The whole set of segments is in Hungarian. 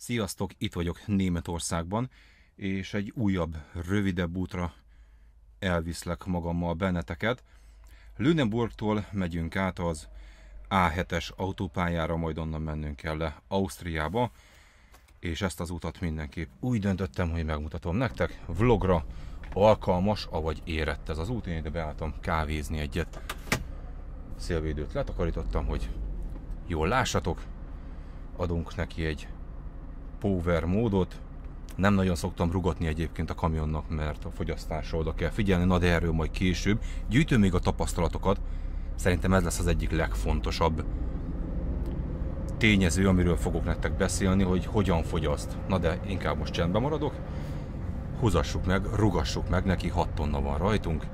Sziasztok, itt vagyok Németországban, és egy újabb, rövidebb útra elviszlek magammal benneteket. Lüneburgtól megyünk át az A7-es autópályára, majd onnan mennünk kell le Ausztriába, és ezt az utat mindenképp úgy döntöttem, hogy megmutatom nektek. Vlogra alkalmas, avagy érett ez az út. Én ide beálltam kávézni egyet. Szélvédőt letakarítottam, hogy jól lássatok. Adunk neki egy power módot. Nem nagyon szoktam rugatni egyébként a kamionnak, mert a fogyasztásra oda kell figyelni, na de erről majd később. Gyűjtöm még a tapasztalatokat. Szerintem ez lesz az egyik legfontosabb tényező, amiről fogok nektek beszélni, hogy hogyan fogyaszt. Na de inkább most csendben maradok. Húzassuk meg, rugassuk meg, neki 6 tonna van rajtunk.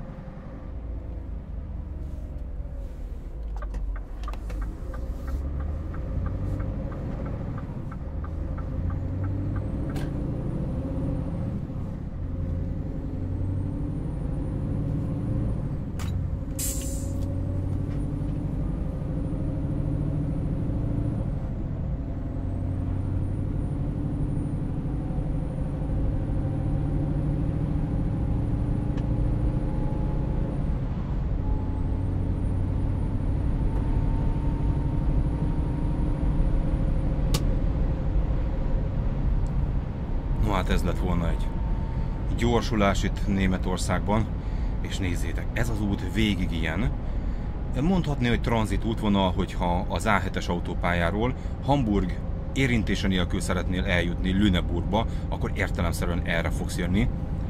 Hát ez lett volna egy gyorsulás itt Németországban, és nézzétek, ez az út végig ilyen. Mondhatni, hogy tranzit útvonal, hogyha az A7-es autópályáról Hamburg érintése nélkül szeretnél eljutni Lüneburgba, akkor értelemszerűen erre fogsz jönni.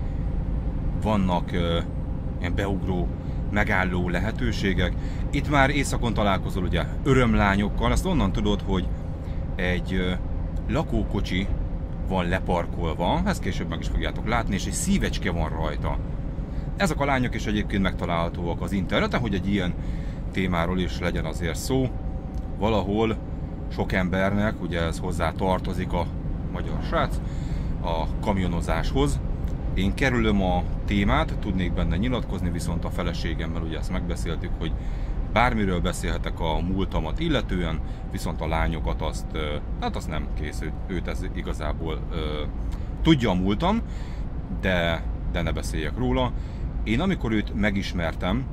Vannak ilyen beugró, megálló lehetőségek. Itt már északon találkozol ugye örömlányokkal, azt onnan tudod, hogy egy lakókocsi van leparkolva, ezt később meg is fogjátok látni, és egy szívecske van rajta. Ezek a lányok is egyébként megtalálhatóak az interneten, hogy egy ilyen témáról is legyen azért szó. Valahol sok embernek, ugye ez hozzá tartozik a magyar srác, a kamionozáshoz. Én kerülöm a témát, tudnék benne nyilatkozni, viszont a feleségemmel ugye ezt megbeszéltük, hogy bármiről beszélhetek a múltamat illetően, viszont a lányokat azt nem készült, őt ez igazából tudja a múltam, de ne beszéljek róla. Én amikor őt megismertem,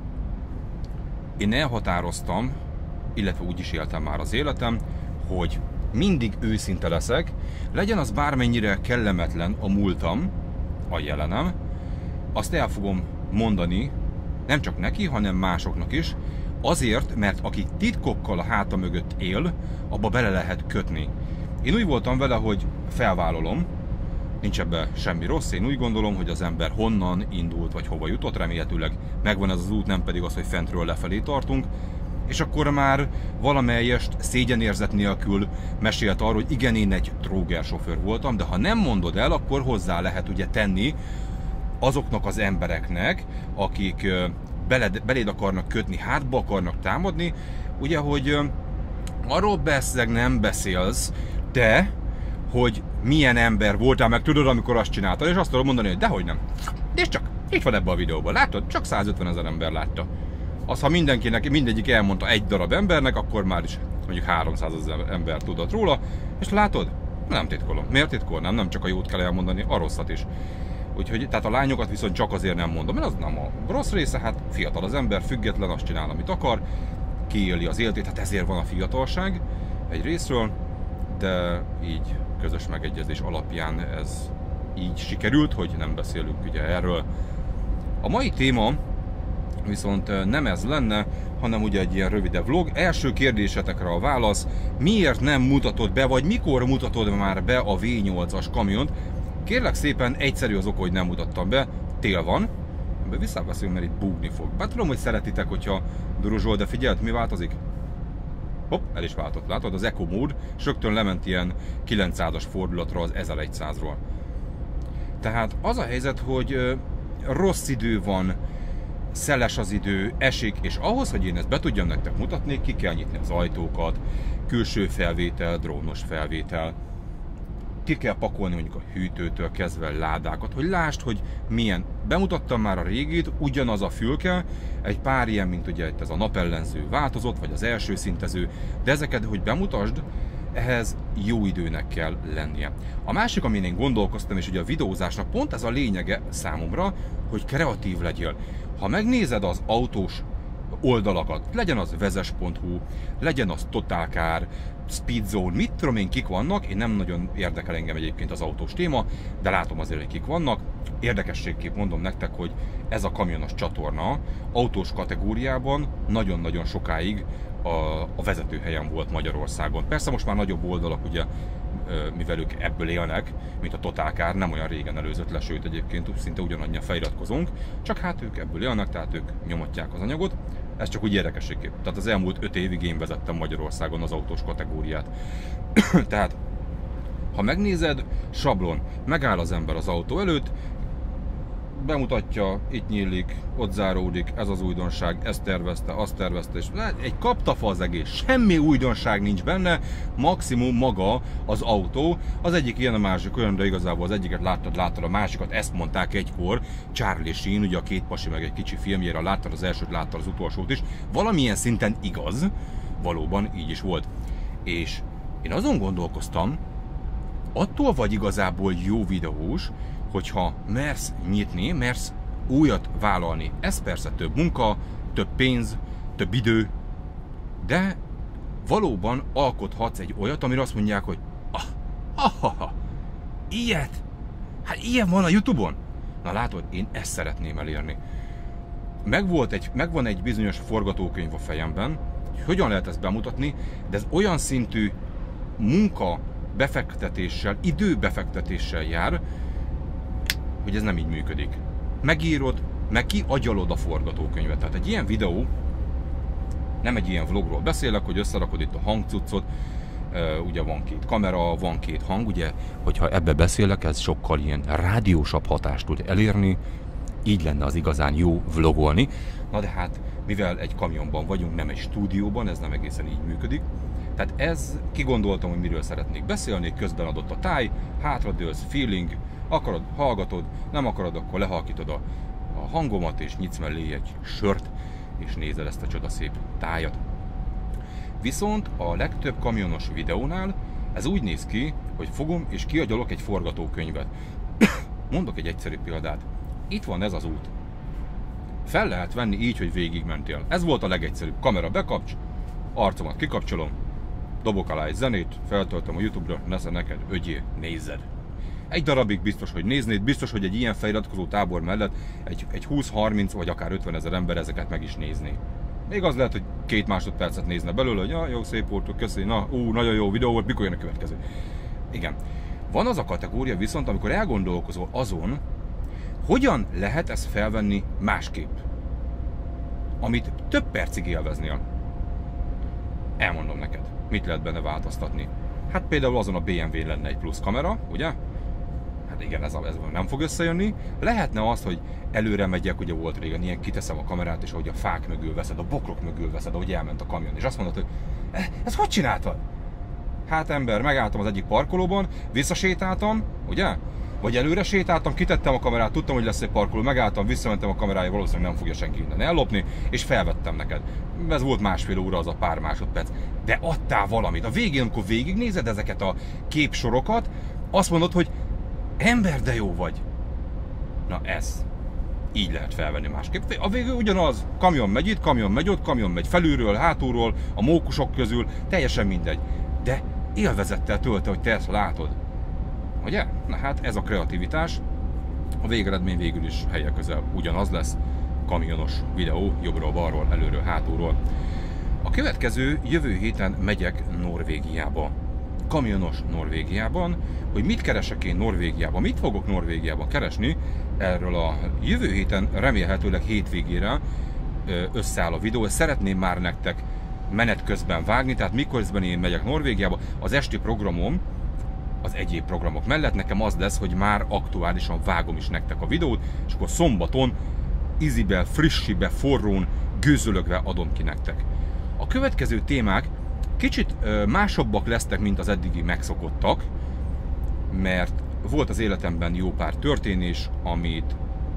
én elhatároztam, illetve úgy is éltem már az életem, hogy mindig őszinte leszek, legyen az bármennyire kellemetlen a múltam, a jelenem, azt el fogom mondani, nem csak neki, hanem másoknak is, azért, mert aki titkokkal a háta mögött él, abba bele lehet kötni. Én úgy voltam vele, hogy felvállalom, nincs ebben semmi rossz, én úgy gondolom, hogy az ember honnan indult, vagy hova jutott, remélhetőleg megvan ez az út, nem pedig az, hogy fentről lefelé tartunk, és akkor már valamelyest szégyenérzet nélkül mesélt arról, hogy igen, én egy trógersofőr voltam, de ha nem mondod el, akkor hozzá lehet ugye tenni azoknak az embereknek, akik beléd akarnak kötni, hátba akarnak támadni, ugye, hogy arról beszélek nem beszélsz, de hogy milyen ember voltál, meg tudod, amikor azt csináltad, és azt tudom mondani, hogy dehogy nem. És csak, itt van ebben a videóban, látod? Csak 150 000 ember látta. Az, ha mindegyik elmondta egy darab embernek, akkor már is mondjuk 300 000 ember tudott róla, és látod? Nem titkolom. Miért titkolnám? Nem csak a jót kell elmondani, a rosszat is. Úgyhogy, tehát a lányokat viszont csak azért nem mondom, mert az nem a rossz része, hát fiatal az ember, független, azt csinál, amit akar, kiéli az életét, hát ezért van a fiatalság egy részről, de így közös megegyezés alapján ez így sikerült, hogy nem beszélünk ugye erről. A mai téma viszont nem ez lenne, hanem ugye egy ilyen rövidebb vlog. Első kérdésetekre a válasz, miért nem mutatod be, vagy mikor mutatod már be a V8-as kamiont? Kérlek szépen, egyszerű az oka, hogy nem mutattam be, tél van, de visszaveszünk, mert itt búgni fog. Bár tudom, hogy szeretitek, hogyha duruzsol, de figyeld, mi változik? Hopp, el is váltott, látod, az Eco mód, és rögtön lement ilyen 900-as fordulatra az 1100-ról. Tehát az a helyzet, hogy rossz idő van, szeles az idő, esik, és ahhoz, hogy én ezt be tudjam nektek mutatni, ki kell nyitni az ajtókat, külső felvétel, drónos felvétel, ki kell pakolni mondjuk a hűtőtől kezdve ládákat, hogy lásd, hogy milyen. Bemutattam már a régit, ugyanaz a fülke, egy pár ilyen, mint ugye itt ez a napellenző változott, vagy az első szintező, de ezeket, hogy bemutasd, ehhez jó időnek kell lennie. A másik, amin én gondolkoztam, és ugye a videózásnak pont ez a lényege számomra, hogy kreatív legyél. Ha megnézed az autós oldalakat, legyen az vezes.hu, legyen az Totalcar, Speedzone, mit tudom én, kik vannak, én nem nagyon érdekel engem egyébként az autós téma, de látom azért, hogy kik vannak. Érdekességképp mondom nektek, hogy ez a kamionos csatorna autós kategóriában nagyon-nagyon sokáig a vezetőhelyen volt Magyarországon. Persze most már nagyobb oldalak, ugye, mivel ők ebből élnek, mint a Totalcar, nem olyan régen előzött le, sőt egyébként szinte ugyanannyian feliratkozunk, csak hát ők ebből élnek, tehát ők nyomatják az anyagot. Ez csak úgy érdekességképp. Tehát az elmúlt 5 évig én vezettem Magyarországon az autós kategóriát. Tehát, ha megnézed, sablon, megáll az ember az autó előtt, bemutatja, itt nyílik, ott záródik, ez az újdonság, ezt tervezte, azt tervezte, és egy kaptafa az egész, semmi újdonság nincs benne, maximum maga az autó, az egyik ilyen, a másik olyan, de igazából az egyiket láttad a másikat, ezt mondták egykor, Charlie Sheen, ugye a Két pasi meg egy kicsi filmjére, láttad az elsőt, láttad az utolsót is, valamilyen szinten igaz, valóban így is volt. És én azon gondolkoztam, attól vagy igazából jó videós, hogyha mersz nyitni, mersz újat vállalni. Ez persze több munka, több pénz, több idő, de valóban alkothatsz egy olyat, amire azt mondják, hogy ilyet? Hát ilyen van a YouTube-on? Na látod, én ezt szeretném elérni. Megvan egy bizonyos forgatókönyv a fejemben, hogy hogyan lehet ezt bemutatni, de ez olyan szintű munka befektetéssel, időbefektetéssel jár, hogy ez nem így működik. Megírod, meg kiagyalod a forgatókönyvet. Tehát egy ilyen videó, nem egy ilyen vlogról beszélek, hogy összerakod itt a hangcuccot, ugye van 2 kamera, van 2 hang, ugye, hogyha ebbe beszélek, ez sokkal ilyen rádiósabb hatást tud elérni, így lenne az igazán jó vlogolni. Na de hát, mivel egy kamionban vagyunk, nem egy stúdióban, ez nem egészen így működik. Tehát ez, kigondoltam, hogy miről szeretnék beszélni, közben adott a táj, hátradőlsz, feeling, akarod, hallgatod, nem akarod, akkor lehalkítod a hangomat, és nyitsz mellé egy sört, és nézed ezt a csodaszép tájat. Viszont a legtöbb kamionos videónál ez úgy néz ki, hogy fogom és kiagyalok egy forgatókönyvet. Mondok egy egyszerű példát. Itt van ez az út. Fel lehet venni így, hogy végigmentél. Ez volt a legegyszerűbb. Kamera bekapcs, arcomat kikapcsolom, dobok alá egy zenét, feltöltöm a YouTube-ra, nesze neked, ögyél, nézzed. Egy darabig biztos, hogy néznéd, biztos, hogy egy ilyen feliratkozó tábor mellett egy 20-30 vagy akár 50 000 ember ezeket meg is nézni. Még az lehet, hogy 2 másodpercet nézne belőle, hogy ja, jó, szép volt, köszi, na, nagyon jó videó volt, mikor jön a következő. Igen. Van az a kategória viszont, amikor elgondolkozol azon, hogyan lehet ezt felvenni másképp, amit több percig élveznél. Elmondom neked, mit lehet benne változtatni. Hát például azon a BMW lenne egy plusz kamera, ugye? Hát igen, ez nem fog összejönni. Lehetne az, hogy előre megyek, ugye volt régen ilyen, kiteszem a kamerát, és ahogy a fák mögül veszed, a bokrok mögül veszed, ahogy elment a kamion, és azt mondod, hogy ezt hogy csináltad? Hát ember, megálltam az egyik parkolóban, visszasétáltam, ugye? Vagy előre sétáltam, kitettem a kamerát, tudtam, hogy lesz egy parkoló, megálltam, visszamentem a kamerája, valószínűleg nem fogja senki innen ellopni, és felvettem neked. Ez volt másfél óra, az a pár másodperc. De adtál valamit. A végén, amikor végignézed ezeket a képsorokat, azt mondod, hogy ember, de jó vagy. Na ez. Így lehet felvenni másképp. A végül ugyanaz. Kamion megy itt, kamion megy ott, kamion megy felülről, hátulról, a mókusok közül, teljesen mindegy. De élvezettel tölte, hogy te ezt látod. Ugye? Na hát ez a kreativitás. A végeredmény végül is helye közel ugyanaz lesz. Kamionos videó, jobbról, balról, előről, hátulról. A következő, jövő héten megyek Norvégiába. Kamionos Norvégiában. Hogy mit keresek én Norvégiában, mit fogok Norvégiában keresni, erről a jövő héten remélhetőleg hétvégére összeáll a videó. Szeretném már nektek menet közben vágni, tehát miközben én megyek Norvégiába, az esti programom, az egyéb programok mellett nekem az lesz, hogy már aktuálisan vágom is nektek a videót, és akkor szombaton izibe, frissibe, forrón, gőzölögve adom ki nektek. A következő témák kicsit másabbak lesznek, mint az eddigi megszokottak, mert volt az életemben jó pár történés, amit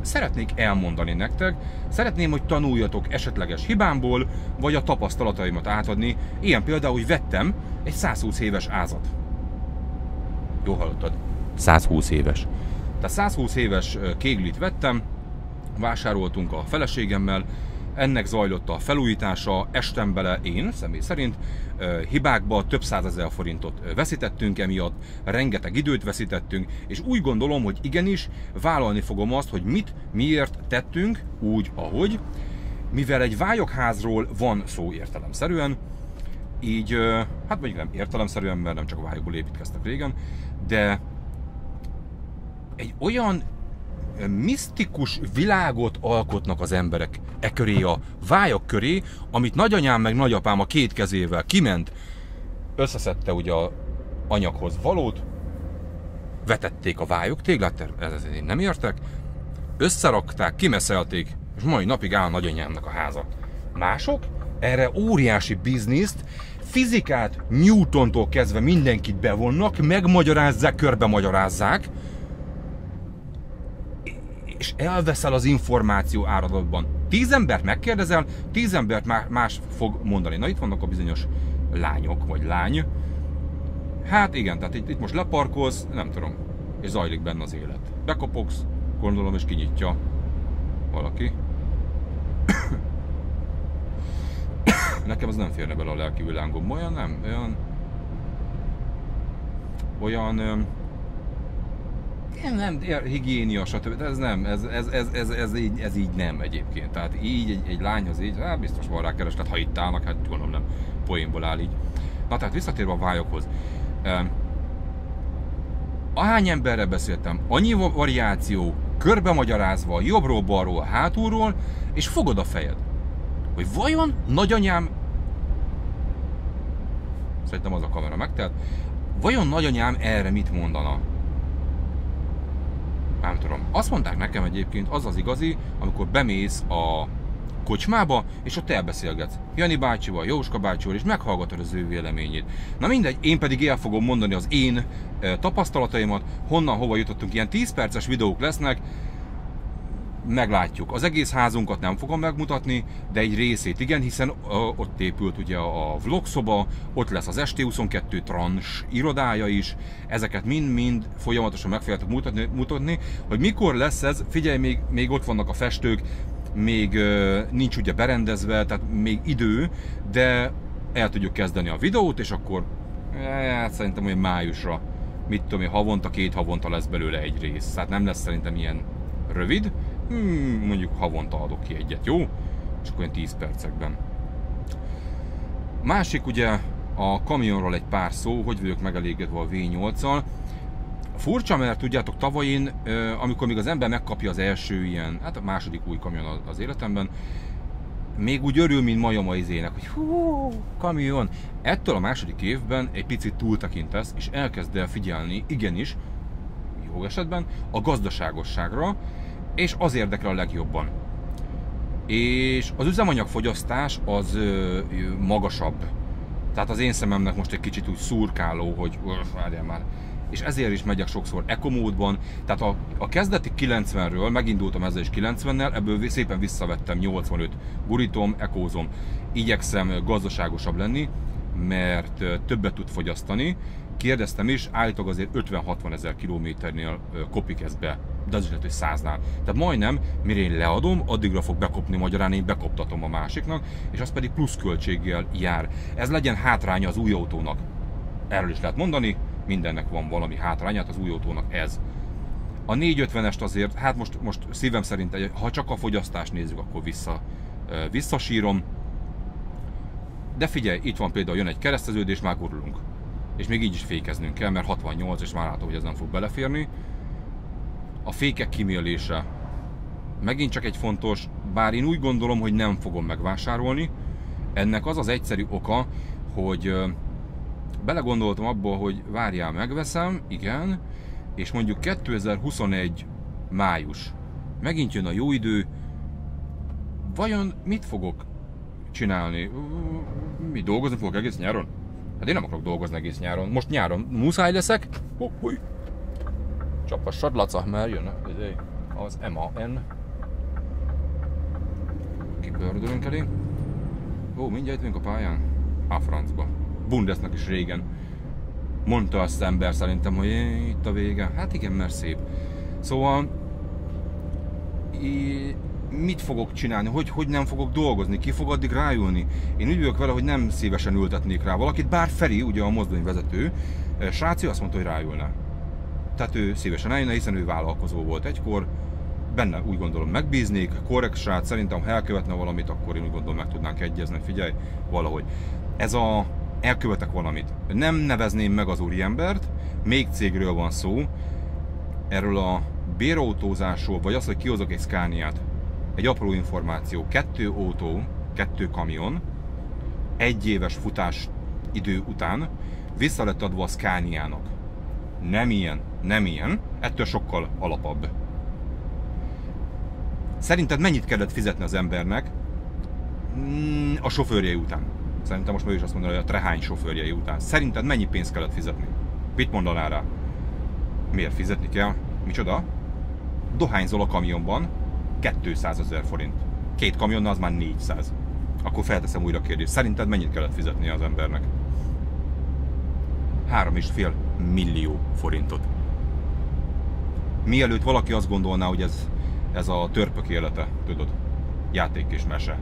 szeretnék elmondani nektek, szeretném, hogy tanuljatok esetleges hibámból, vagy a tapasztalataimat átadni. Ilyen például, hogy vettem egy 120 éves ázat. Jó hallottad? 120 éves. Tehát 120 éves kéglit vettem, vásároltunk a feleségemmel, ennek zajlott a felújítása, estem bele én, személy szerint, hibákba több 100 000 forintot veszítettünk emiatt, rengeteg időt veszítettünk, és úgy gondolom, hogy igenis vállalni fogom azt, hogy mit, miért tettünk úgy, ahogy, mivel egy vályokházról van szó értelemszerűen, így, hát mondjuk nem értelemszerűen, mert nem csak a vályokból építkeztek régen, de egy olyan misztikus világot alkotnak az emberek köré, a vályok köré, amit nagyanyám meg nagyapám a két kezével kiment, összeszedte ugye a anyaghoz valót, vetették a vályok téglát, ez én nem értek, összerakták, kimeszelték, és mai napig áll nagyanyámnak a háza. Mások erre óriási bizniszt, fizikát Newtontól kezdve mindenkit bevonnak, megmagyarázzák, körbemagyarázzák, és elveszel az információ áradatban. 10 embert megkérdezel, 10 embert más fog mondani. Na itt vannak a bizonyos lányok, vagy lány. Hát igen, tehát itt most leparkolsz, nem tudom, és zajlik benne az élet. Bekopogsz, gondolom, és kinyitja valaki. Nekem ez nem férne bele a lelki világom. Olyan nem, olyan nem, higiénia, stb. Ez nem, ez így nem egyébként. Tehát így egy lányhoz így, hát biztos van rá kereslet, ha itt állnak, hát gondolom nem, poénból áll így. Na tehát visszatérve a vályokhoz. Ahány emberrel beszéltem, annyi variáció, körbemagyarázva, jobbról-balról, hátulról, és fogod a fejed, hogy vajon nagyanyám, szerintem az a kamera megtelt, vajon nagyanyám erre mit mondana? Nem tudom. Azt mondták nekem egyébként, az az igazi, amikor bemész a kocsmába, és ott elbeszélgetsz Jani bácsival, Jóska bácsival, és meghallgatod az ő véleményét. Na mindegy, én pedig el fogom mondani az én tapasztalataimat, honnan, hova jutottunk. Ilyen 10 perces videók lesznek, meglátjuk. Az egész házunkat nem fogom megmutatni, de egy részét igen, hiszen ott épült ugye a vlogszoba, ott lesz az ST22 trans irodája is, ezeket mind-mind folyamatosan meg fogjátok mutatni, hogy mikor lesz ez, figyelj, még ott vannak a festők, még nincs ugye berendezve, tehát még idő, de el tudjuk kezdeni a videót, és akkor szerintem olyan májusra, mit tudom én, havonta, 2 havonta lesz belőle egy rész, tehát nem lesz szerintem ilyen rövid, mondjuk havonta adok ki egyet, jó? És akkor olyan 10 percekben. Másik ugye a kamionról egy pár szó, hogy vagyok megelégedve a V8-al. Furcsa, mert tudjátok, tavalyin, amikor még az ember megkapja az első ilyen, hát a második új kamion az életemben, még úgy örül, mint majom a izének, hogy hú, kamion. Ettől a második évben egy picit túltekintesz, és elkezd el figyelni, igenis, jó esetben, a gazdaságosságra, és az érdekel a legjobban. És az üzemanyagfogyasztás az magasabb. Tehát az én szememnek most egy kicsit úgy szurkáló, hogy várjál már. És ezért is megyek sokszor ekomódban. Tehát a kezdeti 90-ről, megindultam ezzel is 90-nel, ebből szépen visszavettem 85. Gurítom, ekózom. Igyekszem gazdaságosabb lenni, mert többet tud fogyasztani. Kérdeztem is, állítólag azért 50-60 000 kilométernél kopik ez be, de az is lehet, hogy 100-nál. Tehát majdnem, mire én leadom, addigra fog bekopni, magyarán én bekoptatom a másiknak, és az pedig pluszköltséggel jár. Ez legyen hátránya az új autónak. Erről is lehet mondani, mindennek van valami hátrányát, az új autónak ez. A 450-est azért, hát most szívem szerint, ha csak a fogyasztást nézzük, akkor visszasírom. De figyelj, itt van például, jön egy kereszteződés, már gurulunk. És még így is fékeznünk kell, mert 68, és már látom, hogy ez nem fog beleférni. A fékek kimélése megint csak egy fontos, bár én úgy gondolom, hogy nem fogom megvásárolni. Ennek az az egyszerű oka, hogy belegondoltam abba, hogy várjál, megveszem, igen, és mondjuk 2021 május, megint jön a jó idő, vajon mit fogok csinálni? Mi dolgozni fogok egész nyáron? Hát én nem akarok dolgozni egész nyáron. Most nyáron muszáj leszek. Csapassad, Laca, mert jön. az MAN. Kipördülünk elé. Ó, mindjárt vagyunk a pályán. A francba. Bundesnak is régen. Mondta azt ember szerintem, hogy itt a vége. Hát igen, mert szép. Szóval mit fogok csinálni? Hogy nem fogok dolgozni? Ki fog addig ráülni? Én úgy vagyok vele, hogy nem szívesen ültetnék rá valakit, bár Feri, ugye a mozdonyvezető, sráci azt mondta, hogy ráülne. Tehát ő szívesen eljönne, hiszen ő vállalkozó volt egykor. Benne úgy gondolom megbíznék, korrekt srác, szerintem ha elkövetne valamit, akkor én úgy gondolom meg tudnánk egyezni, figyelj, valahogy. Elkövetek valamit. Nem nevezném meg az úriembert, még cégről van szó, erről a bérautózásról, vagy az, hogy kihozok egy Scaniát. Egy apró információ, 2 autó, 2 kamion, 1 éves futás idő után vissza lett adva a Scaniának. Nem ilyen, ettől sokkal alapabb. Szerinted mennyit kellett fizetni az embernek a sofőrjei után? Szerintem most meg is azt mondaná, hogy a Trehány sofőrjei után. Szerinted mennyi pénzt kellett fizetni? Mit mondanál rá? Miért fizetni kell? Micsoda? Dohányzol a kamionban 200 000 forint. 2 kamionnal az már 400. Akkor felteszem újra a kérdést. Szerinted mennyit kellett fizetni az embernek? 3,5 millió forintot. Mielőtt valaki azt gondolná, hogy ez a törpök élete, tudod, játék és mese.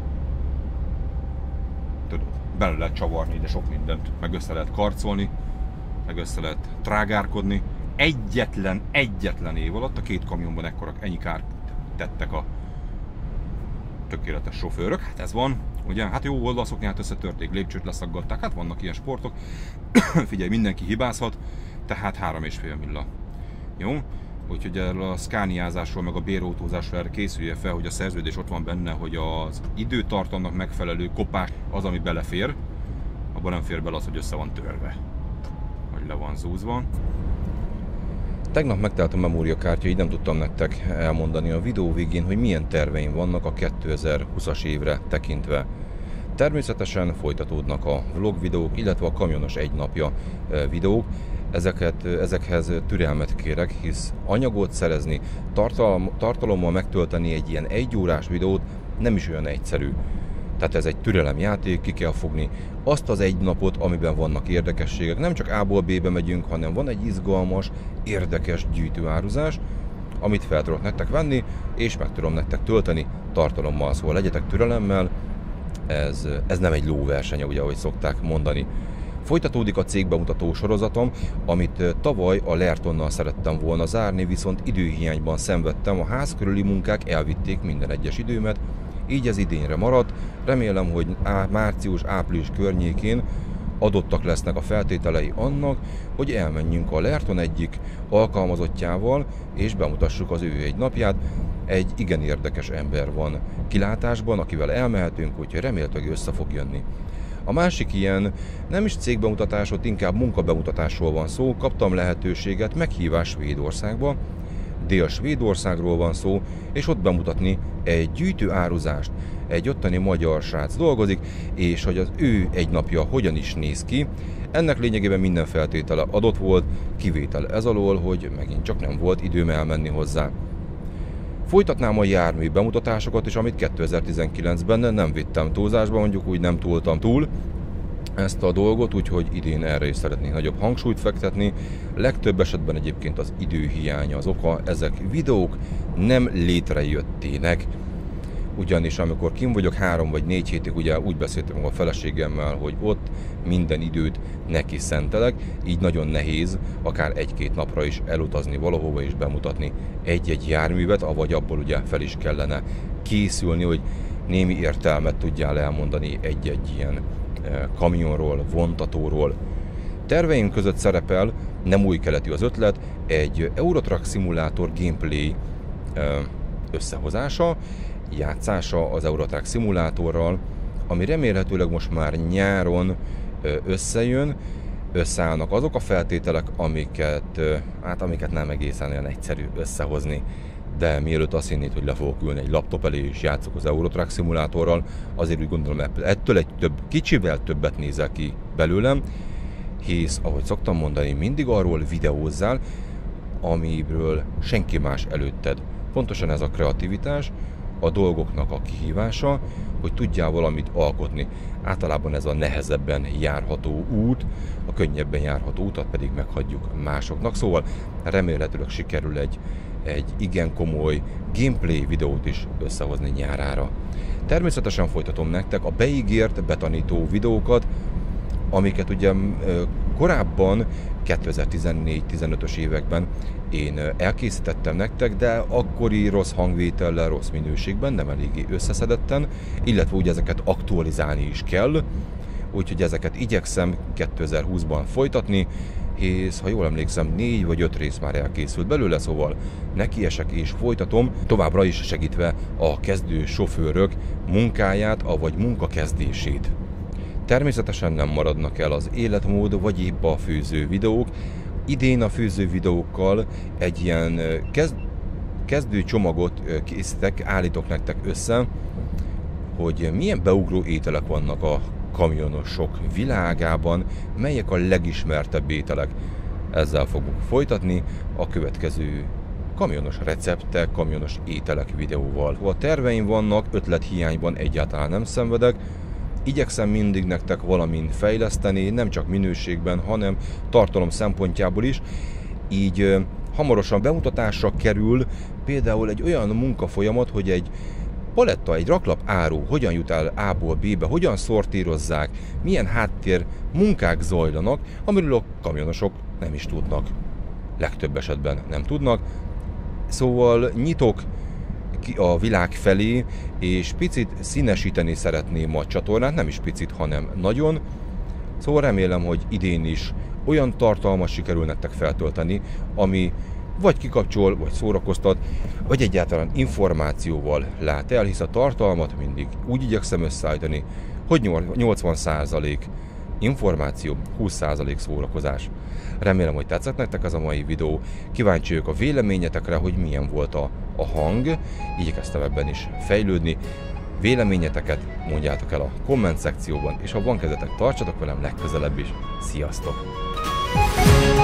Tudod, bele lehet csavarni ide sok mindent, meg össze lehet karcolni, meg össze lehet trágárkodni. Egyetlen év alatt a 2 kamionban ennyi kárt tettek a tökéletes sofőrök. Hát ez van, ugye? Hát jó oldalszoknyát összetörték, lépcsőt leszaggatták, hát vannak ilyen sportok. Figyelj, mindenki hibázhat, tehát 3,5 milla. Jó? Úgyhogy erről a szkániázásról, meg a bérautózásról erre készülje fel, hogy a szerződés ott van benne, hogy az időtartamnak megfelelő kopás az, ami belefér. Abban nem fér bele az, hogy össze van törve. Vagy le van zúzva. Tegnap megtelt a memóriakártya, így nem tudtam nektek elmondani a videó végén, hogy milyen terveim vannak a 2020-as évre tekintve. Természetesen folytatódnak a vlog videók, illetve a kamionos egy napja videók. Ezekhez türelmet kérek, hisz anyagot szerezni, tartalommal megtölteni egy ilyen 1 órás videót nem is olyan egyszerű. Tehát ez egy türelemjáték, ki kell fogni azt az egy napot, amiben vannak érdekességek. Nem csak A-ból B-be megyünk, hanem van egy izgalmas, érdekes gyűjtőáruzás, amit fel tudok nektek venni, és meg tudom nektek tölteni tartalommal. Szóval legyetek türelemmel, ez nem egy lóverseny, ugye, ahogy szokták mondani. Folytatódik a cégbemutató sorozatom, amit tavaly a Lertonnal szerettem volna zárni, viszont időhiányban szenvedtem, a ház körüli munkák elvitték minden egyes időmet, így ez idénre maradt. Remélem, hogy március-április környékén adottak lesznek a feltételei annak, hogy elmenjünk a Lerton egyik alkalmazottjával, és bemutassuk az ő egy napját. Egy igen érdekes ember van kilátásban, akivel elmehetünk, úgyhogy remélhetőleg össze fog jönni. A másik ilyen nem is cégbemutatás, ott inkább munkabemutatásról van szó, kaptam lehetőséget, meghívás Svédországba, Dél-Svédországról van szó, és ott bemutatni egy gyűjtőáruzást. Egy ottani magyar srác dolgozik, és hogy az ő egy napja hogyan is néz ki. Ennek lényegében minden feltétele adott volt, kivétel ez alól, hogy megint csak nem volt időm elmenni hozzá. Folytatnám a jármű bemutatásokat is, amit 2019-ben nem vittem túlzásba, mondjuk úgy nem túltam túl ezt a dolgot, úgyhogy idén erre is szeretnék nagyobb hangsúlyt fektetni. Legtöbb esetben egyébként az időhiány az oka, ezek videók nem létrejöttének. Ugyanis amikor kim vagyok 3 vagy 4 hétig, ugye úgy beszéltem a feleségemmel, hogy ott minden időt neki szentelek, így nagyon nehéz akár 1-2 napra is elutazni valahova és bemutatni egy-egy járművet, avagy abból ugye fel is kellene készülni, hogy némi értelmet tudjál elmondani egy-egy ilyen kamionról, vontatóról. Terveim között szerepel, nem új keletű az ötlet, egy Eurotruck szimulátor gameplay összehozása, játszása az Eurotruck szimulátorral, ami remélhetőleg most már nyáron összejön, összeállnak azok a feltételek, amiket nem egészen olyan egyszerű összehozni. De mielőtt azt hinnéd, hogy le fogok ülni egy laptop elé és játszok az Eurotruck szimulátorral, azért úgy gondolom, ettől kicsivel többet nézel ki belőlem, hisz, ahogy szoktam mondani, mindig arról videózzál, amiből senki más előtted Pontosan ez a kreativitás, a dolgoknak a kihívása, hogy tudjál valamit alkotni. Általában ez a nehezebben járható út, a könnyebben járható utat pedig meghagyjuk másoknak. Szóval remélhetőleg sikerül egy igen komoly gameplay videót is összehozni nyárára. Természetesen folytatom nektek a beígért, betanító videókat, amiket ugye korábban 2014-15-ös években én elkészítettem nektek, de akkori rossz hangvétellel, rossz minőségben, nem eléggé összeszedetten, illetve úgy ezeket aktualizálni is kell, úgyhogy ezeket igyekszem 2020-ban folytatni, és ha jól emlékszem 4 vagy 5 rész már elkészült belőle, szóval nekiesek és folytatom, továbbra is segítve a kezdő sofőrök munkáját, avagy munkakezdését. Természetesen nem maradnak el az életmód, vagy épp a főző videók. Idén a főző videókkal egy ilyen kezdő csomagot készítek, állítok nektek össze, hogy milyen beugró ételek vannak a kamionosok világában, melyek a legismertebb ételek. Ezzel fogunk folytatni a következő kamionos receptek, kamionos ételek videóval. Ha terveim vannak, ötlethiányban egyáltalán nem szenvedek, igyekszem mindig nektek valamin fejleszteni, nem csak minőségben, hanem tartalom szempontjából is. Így hamarosan bemutatásra kerül például egy olyan munkafolyamat, hogy egy paletta, egy raklap áru hogyan jut el A-ból B-be, hogyan szortírozzák, milyen háttér munkák zajlanak, amiről a kamionosok nem is tudnak. Legtöbb esetben nem tudnak. Szóval nyitok ki a világ felé, és picit színesíteni szeretném a csatornát, nem is picit, hanem nagyon. Szóval remélem, hogy idén is olyan tartalmat sikerül nektek feltölteni, ami vagy kikapcsol, vagy szórakoztat, vagy egyáltalán információval lát el, hisz a tartalmat mindig úgy igyekszem összeállítani, hogy 80% információ, 20% szórakozás. Remélem, hogy tetszett nektek ez a mai videó. Kíváncsi vagyok a véleményetekre, hogy milyen volt a hang. Igyekeztem ebben is fejlődni. Véleményeteket mondjátok el a komment szekcióban, és ha van kedvetek, tartsatok velem legközelebb is. Sziasztok!